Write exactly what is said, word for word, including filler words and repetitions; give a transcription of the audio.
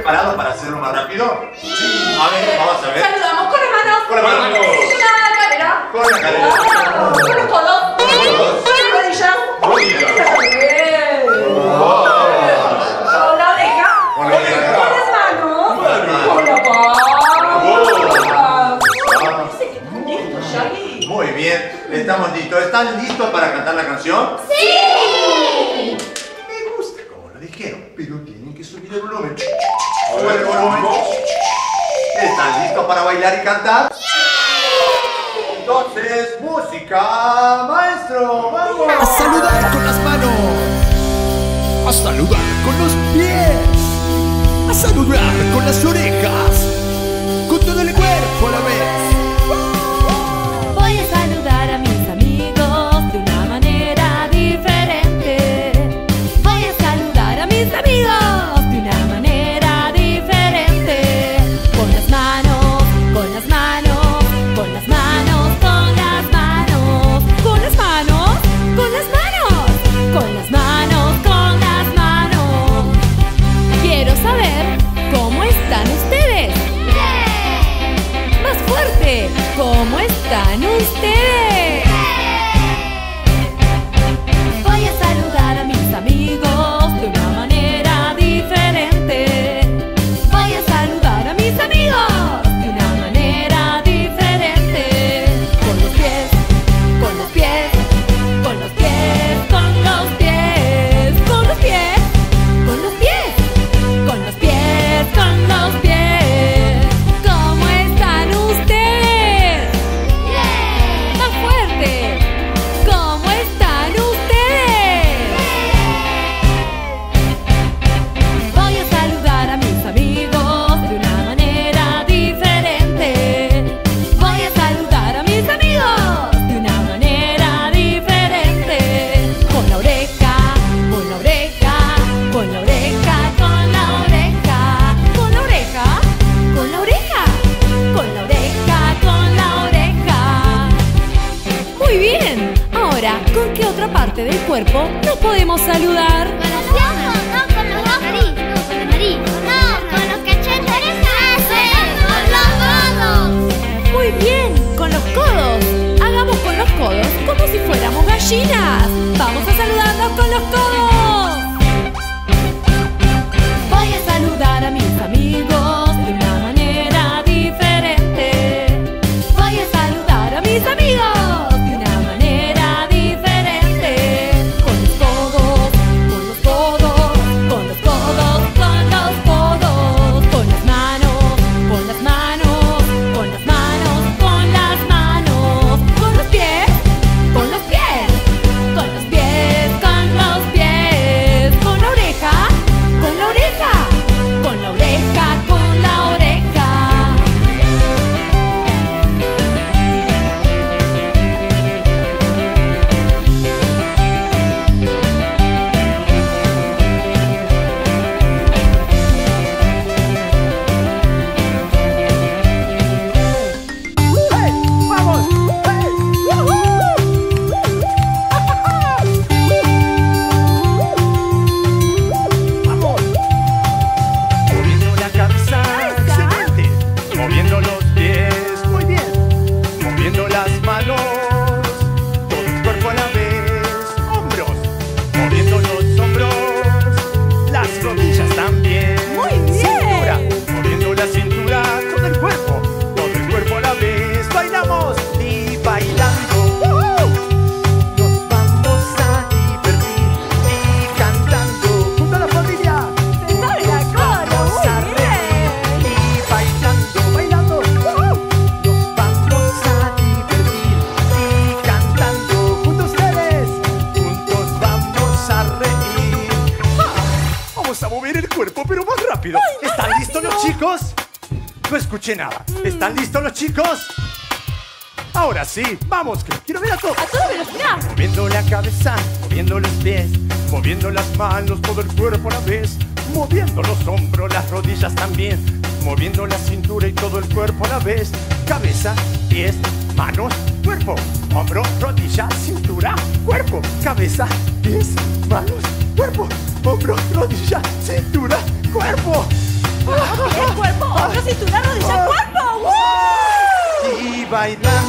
preparados para hacerlo más rápido? Sí. A ver, vamos a ver. Saludamos con las manos. Con las manos. Con la cadera. Con la cadera. Ah, con los codos. Con los codos. Con las rodillas. Rodillas. Bien. Oh. Con la oreja. Con la oreja. Con las manos. Manos. Con la Oh. palma. Dice que están listos, Shaggy. Muy bien, estamos listos. ¿Están listos para cantar la canción? ¡Sí! Me gusta como lo dijeron, pero tienen que subir el volumen. Sube el volumen. ¿Están listos para bailar y cantar? Entonces, música, maestro, vamos. A saludar con las manos, a saludar con los pies, a saludar con las orejas, con todo el cuerpo a la vez. Voy a saludar a mis amigos de una manera diferente. Voy a saludar a mis amigos de una manera diferente. Con las manos, con las manos, con las manos, con las manos, con las manos, con las manos, con las manos, con las manos. Quiero saber cómo están ustedes. Más fuerte, ¿cómo están ustedes? Voy a saludar a mis amigos de una manera diferente. Voy a saludar a mis amigos de una manera diferente. Con los pies, con los pies, con los pies, con los pies, con los pies, con los pies, con los pies, con los pies. ¿Cómo están ustedes? ¡Más fuerte! ¿Cómo están ustedes? Voy a saludar a mis amigos de una manera diferente. Voy a saludar a mis amigos de una manera diferente. Con la oreja, con la oreja, con la oreja, con la oreja, con la oreja, con la oreja, con la oreja, con la oreja. Muy bien. Ahora, ¿con qué otra parte del cuerpo nos podemos saludar? Con los ojos, no con los ojos. No, con la nariz. No, con los cachetes. Con los codos. Muy bien, con los codos. Hagamos con los codos como si fuéramos gallinas. Vamos a saludarnos con los codos. Voy a saludar a mis amigos de una manera diferente. Voy a saludar a mis amigos de una manera diferente. Con los codos, con los codos, con los codos, con los codos. Con las manos, con las manos, con las manos, con las manos. Con los pies, con los pies, con los pies, con los pies. Con la oreja, con la oreja, con la oreja, con la oreja. ¡Hey! ¡Vamos! ¡Hey! ¡Vamos! Moviendo la cabeza, excelente. Moviendo los pies, muy bien. Moviendo las manos, todo el cuerpo a la vez. Hombros, moviendo los hombros, las rodillas también. Muy bien. Cintura, moviendo la cintura, todo el cuerpo, todo el cuerpo a la vez. Bailamos y bailando. Nos vamos a divertir y cantando junto a la familia. ¡Se sabe la cara! Vamos a ¡Muy reír bien! y bailando, bailando. Nos vamos a divertir y cantando junto a ustedes. Juntos vamos a reír. Vamos a mover el cuerpo, pero más rápido. ¿Están listos los chicos? No escuché nada. ¿Están listos los chicos? Ahora sí, vamos, que quiero ver a todos. ¡A toda velocidad! Moviendo la cabeza, moviendo los pies, moviendo las manos, todo el cuerpo a la vez. Moviendo los hombros, las rodillas también. Moviendo la cintura y todo el cuerpo a la vez. Cabeza, pies, manos, cuerpo. Hombro, rodilla, cintura, cuerpo. Cabeza, pies, manos, cuerpo. Hombro, rodilla, cintura, cuerpo. Pie, cuerpo, hombro, cintura, rodilla, cuerpo. ¡Uh! Y bailando